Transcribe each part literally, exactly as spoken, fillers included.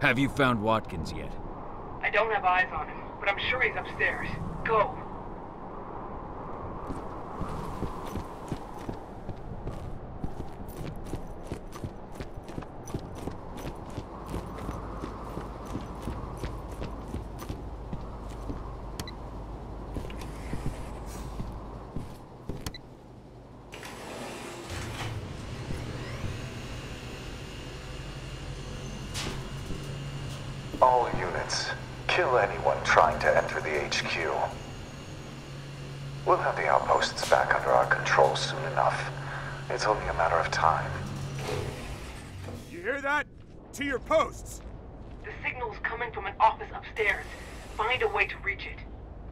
Have you found Watkins yet? I don't have eyes on him, but I'm sure he's upstairs. Go. All units, kill anyone trying to enter the H Q. We'll have the outposts back under our control soon enough. It's only a matter of time. You hear that? To your posts! The signal's coming from an office upstairs. Find a way to reach it.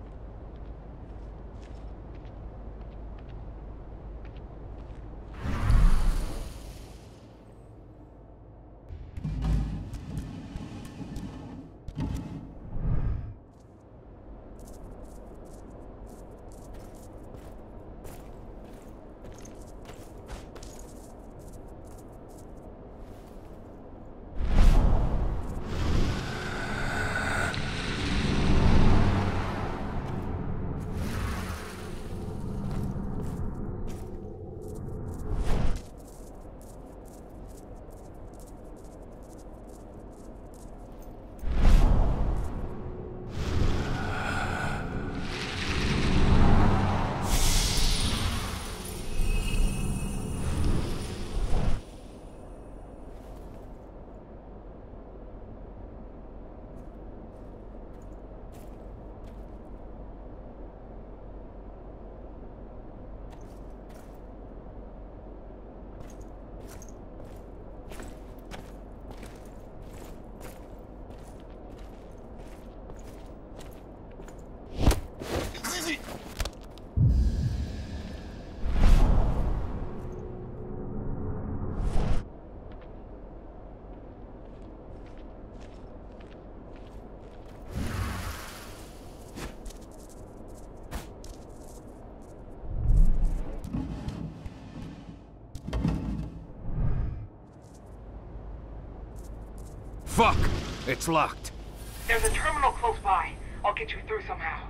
Fuck! It's locked. There's a terminal close by. I'll get you through somehow.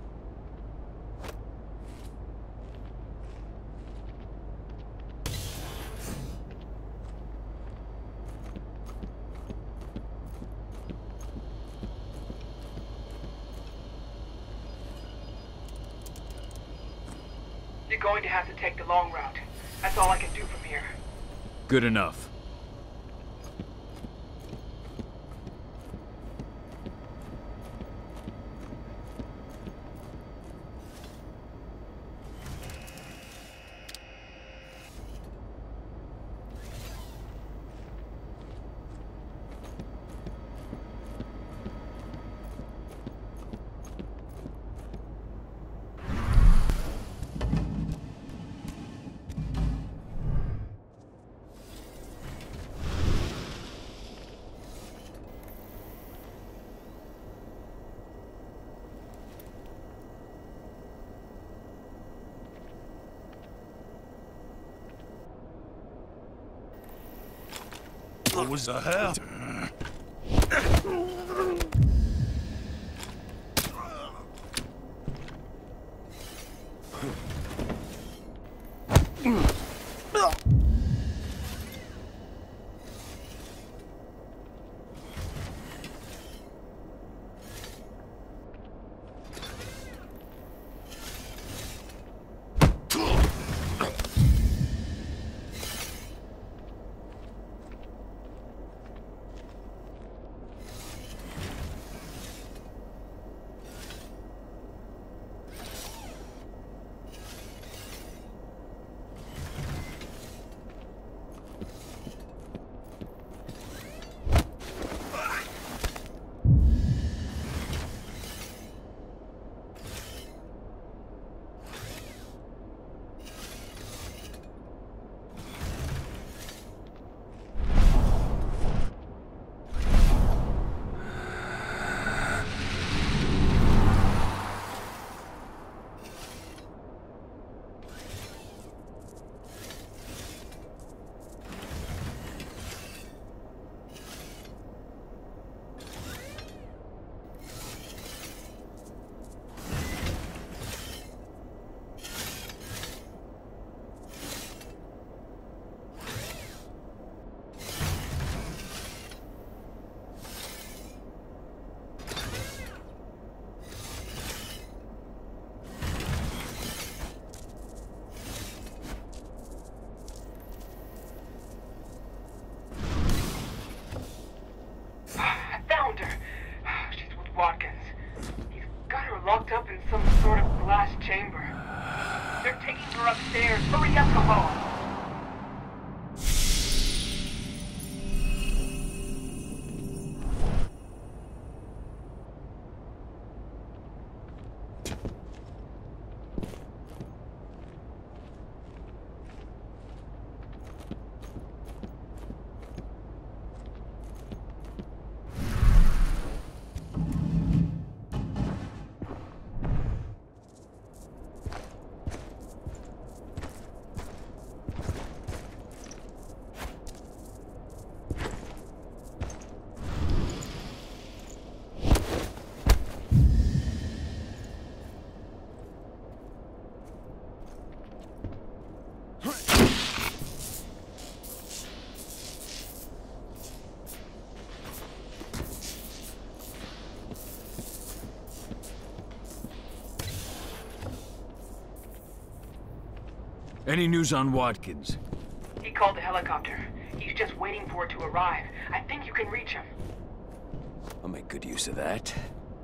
You're going to have to take the long route. That's all I can do from here. Good enough. What was the hell? Watkins. He's got her locked up in some sort of glass chamber. They're taking her upstairs. Hurry up, Capo! Any news on Watkins? He called the helicopter. He's just waiting for it to arrive. I think you can reach him. I'll make good use of that.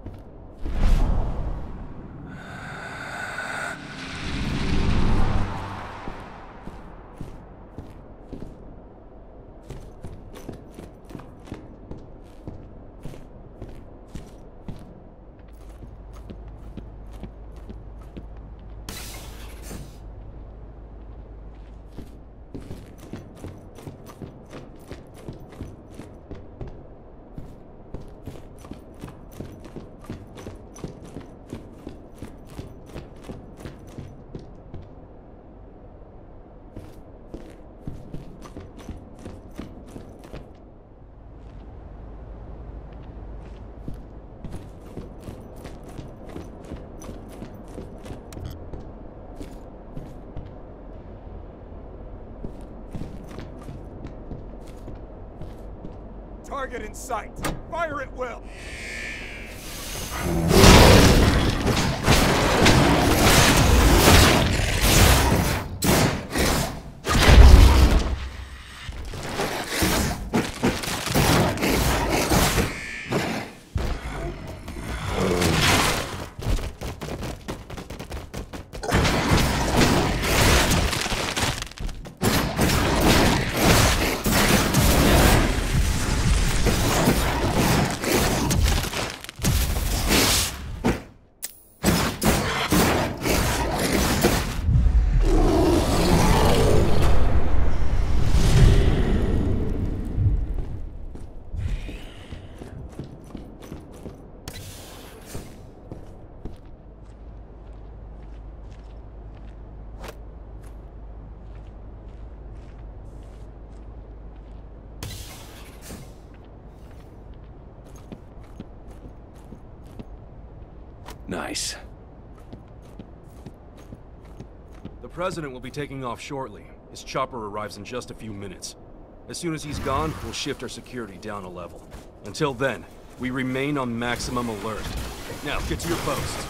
Target in sight. Fire at will. Nice. The President will be taking off shortly. His chopper arrives in just a few minutes. As soon as he's gone, we'll shift our security down a level. Until then, we remain on maximum alert. Now, get to your posts.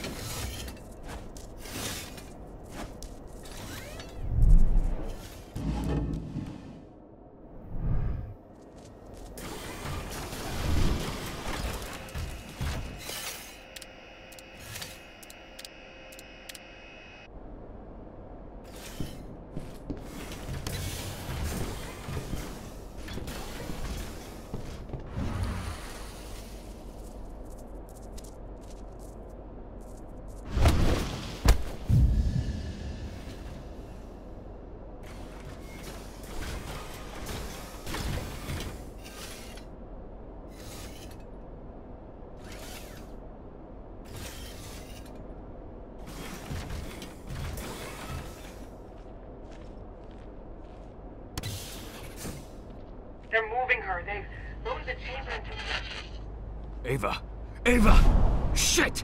They're moving her. They've loaded the chamber into... Ava! Ava! Shit!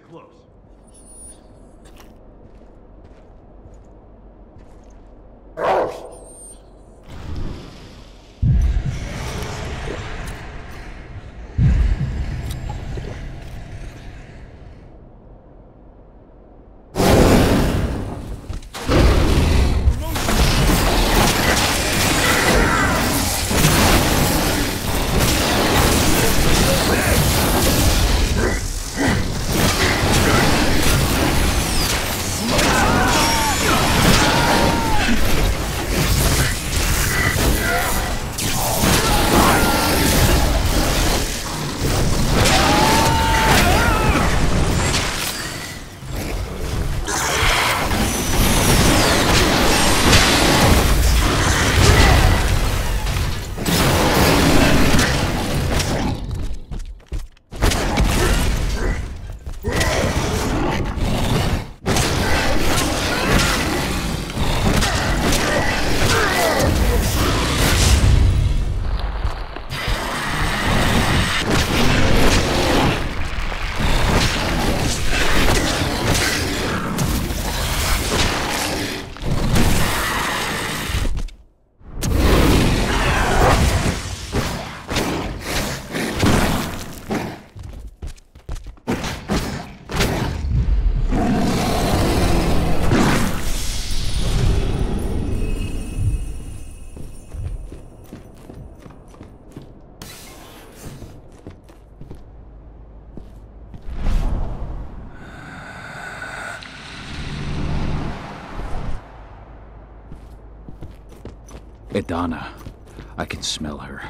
close. Idana. I can smell her.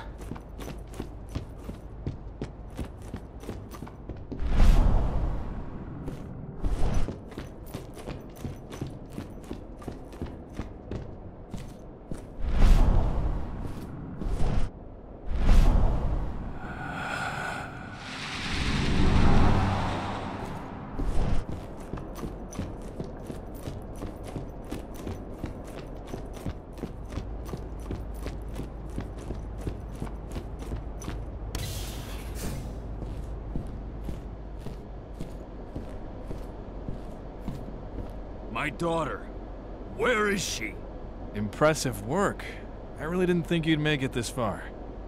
My daughter. Where is she? Impressive work. I really didn't think you'd make it this far.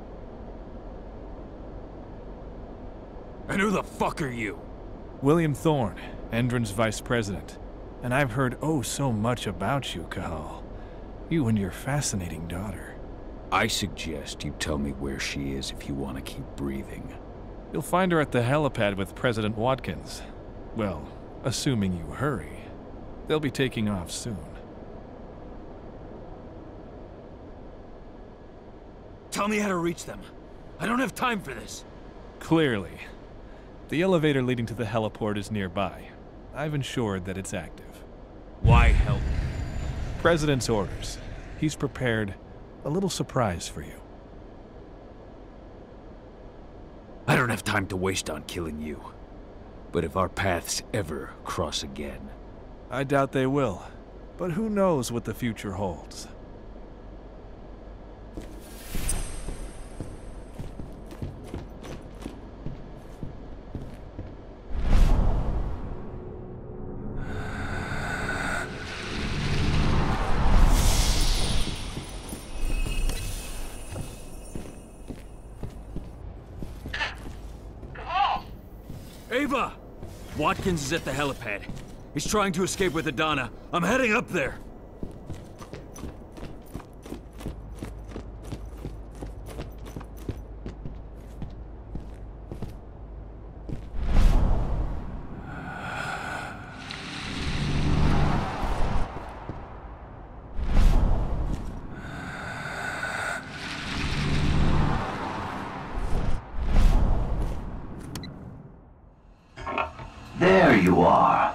And who the fuck are you? William Thorne, Endron's vice president. And I've heard oh so much about you, Cahal. You and your fascinating daughter. I suggest you tell me where she is if you want to keep breathing. You'll find her at the helipad with President Watkins. Well, assuming you hurry. They'll be taking off soon. Tell me how to reach them. I don't have time for this. Clearly. The elevator leading to the heliport is nearby. I've ensured that it's active. Why help? President's orders. He's prepared a little surprise for you. I don't have time to waste on killing you. But if our paths ever cross again... I doubt they will. But who knows what the future holds. Ava! Watkins is at the helipad. He's trying to escape with Idana. I'm heading up there. There you are.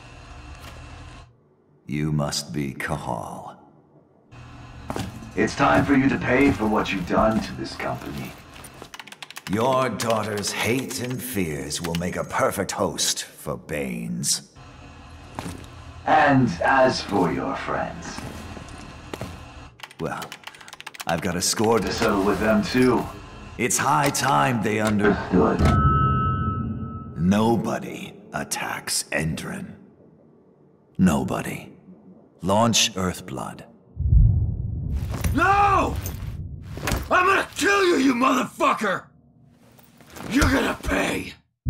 You must be Cahal. It's time for you to pay for what you've done to this company. Your daughter's hate and fears will make a perfect host for Banes. And as for your friends... well, I've got a score to settle with them too. It's high time they understood. Nobody attacks Endron? Nobody. Launch Earthblood. No! I'm gonna kill you, you motherfucker! You're gonna pay!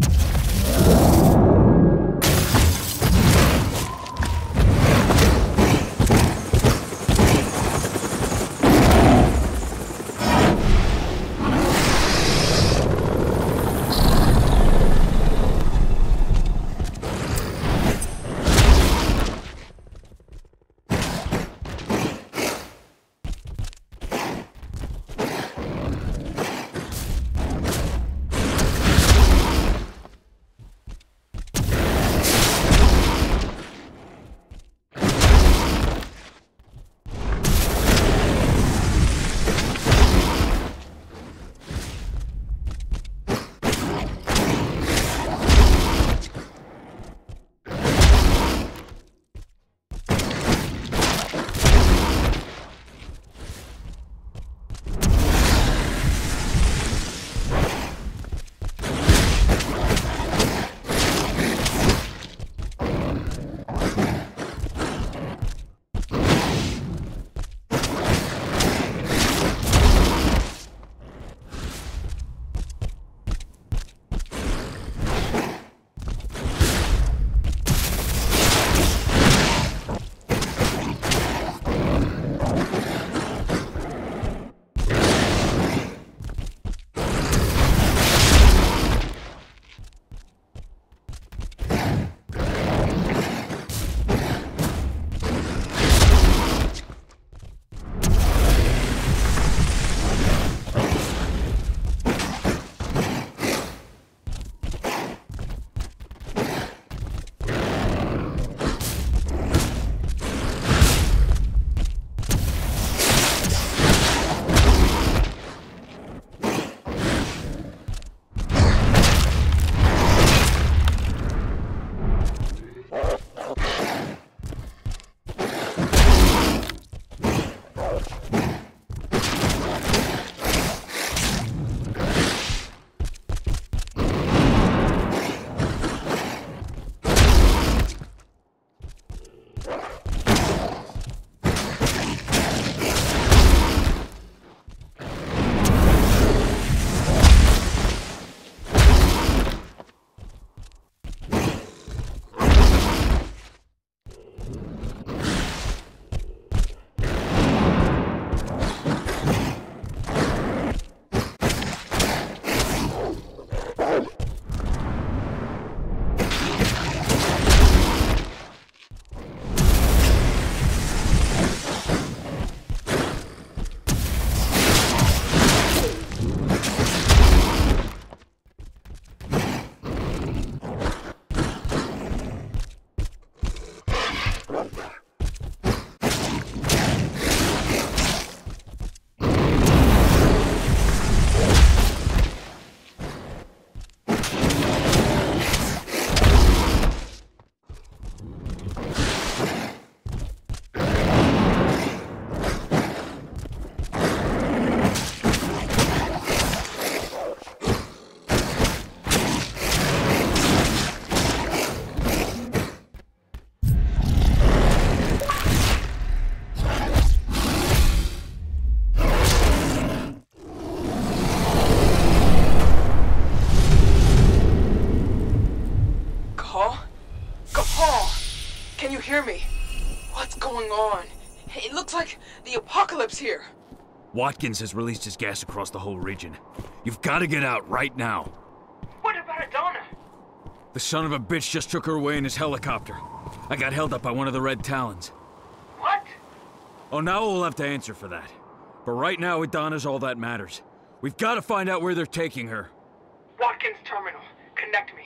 hear me? What's going on? It looks like the apocalypse here. Watkins has released his gas across the whole region. You've got to get out right now. What about Adana? The son of a bitch just took her away in his helicopter. I got held up by one of the Red Talons. What? Oh, now we'll have to answer for that. But right now, Adana's all that matters. We've got to find out where they're taking her. Watkins Terminal. Connect me.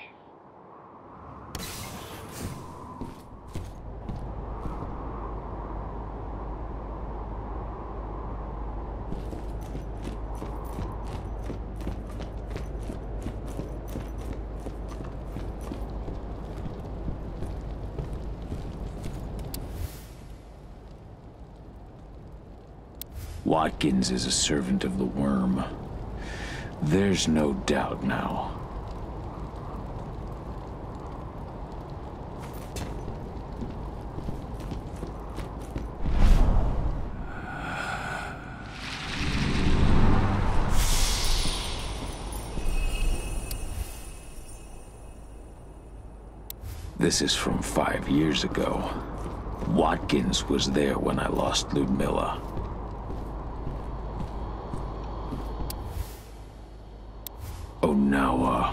Watkins is a servant of the worm. There's no doubt now. This is from five years ago. Watkins was there when I lost Ludmilla. Oh, now, uh...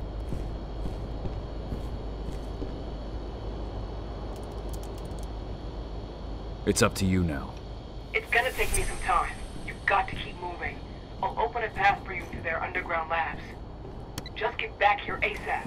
It's up to you now. It's gonna take me some time. You've got to keep moving. I'll open a path for you to their underground labs. Just get back here ASAP.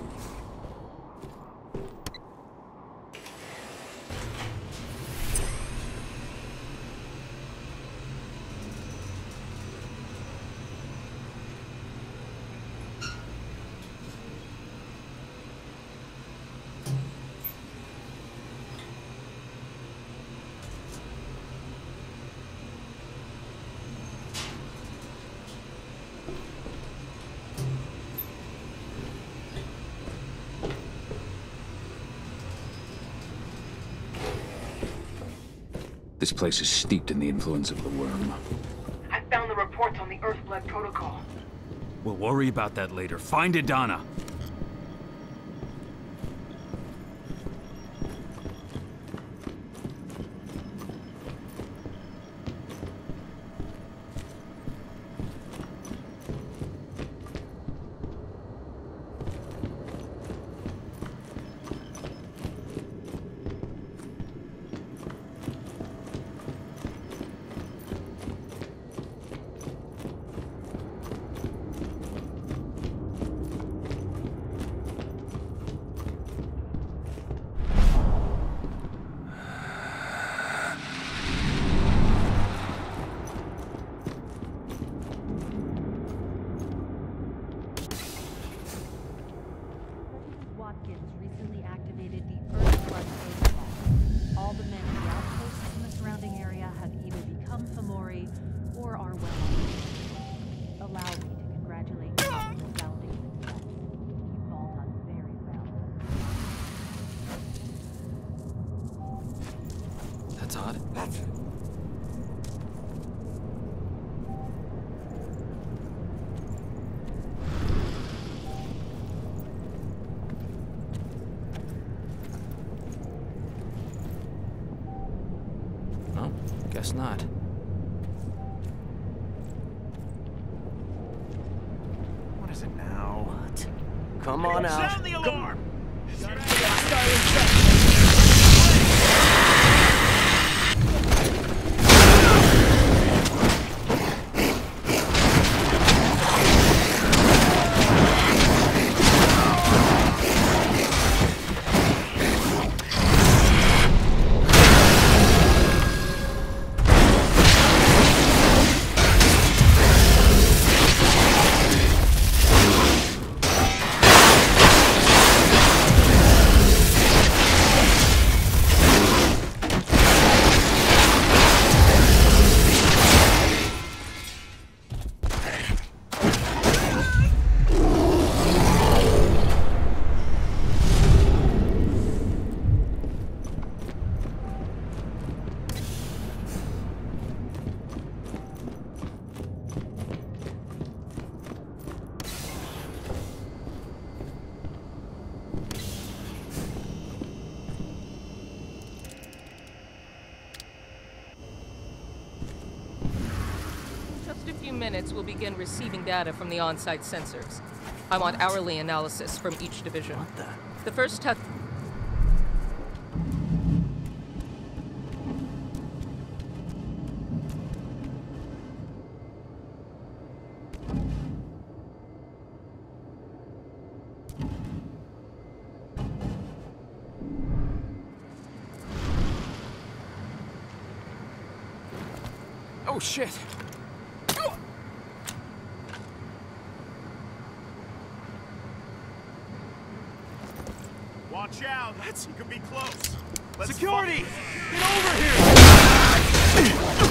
This place is steeped in the influence of the worm. I found the reports on the Earthblood Protocol. We'll worry about that later. Find Adana. Watkins recently activated the Earthblood Protocol. All the men in the outposts in the surrounding area have either become Fomori or are well on. Allow me to congratulate you on the resounding success. You've all done very well. That's odd. That's... No, guess not. What is it now? What? Come on out. Sound the alarm! Minutes, we'll begin receiving data from the on-site sensors. I want hourly analysis from each division. What the? The first test... Oh shit! Watch out! That's, he could be close. Let's Security! Fuck. Get over here!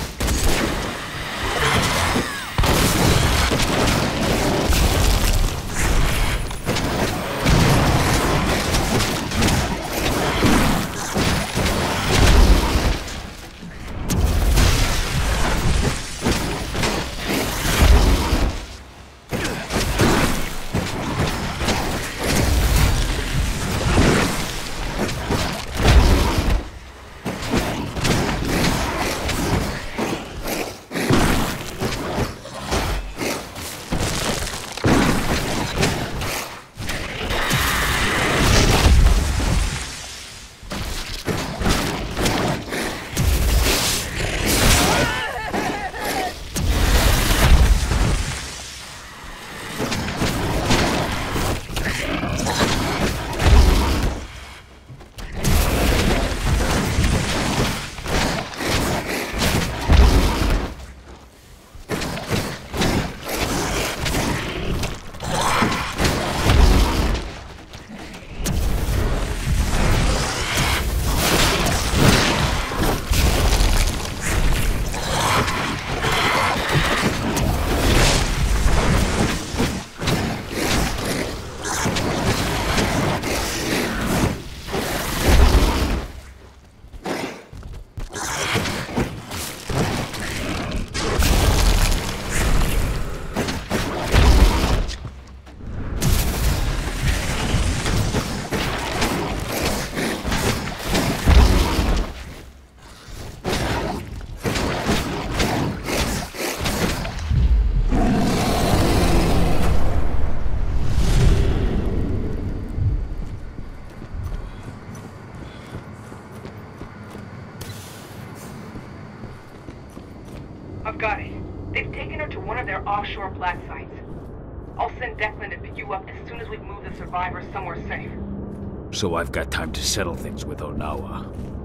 I've got it. They've taken her to one of their offshore black sites. I'll send Declan to pick you up as soon as we've moved the survivors somewhere safe. So I've got time to settle things with Onawa.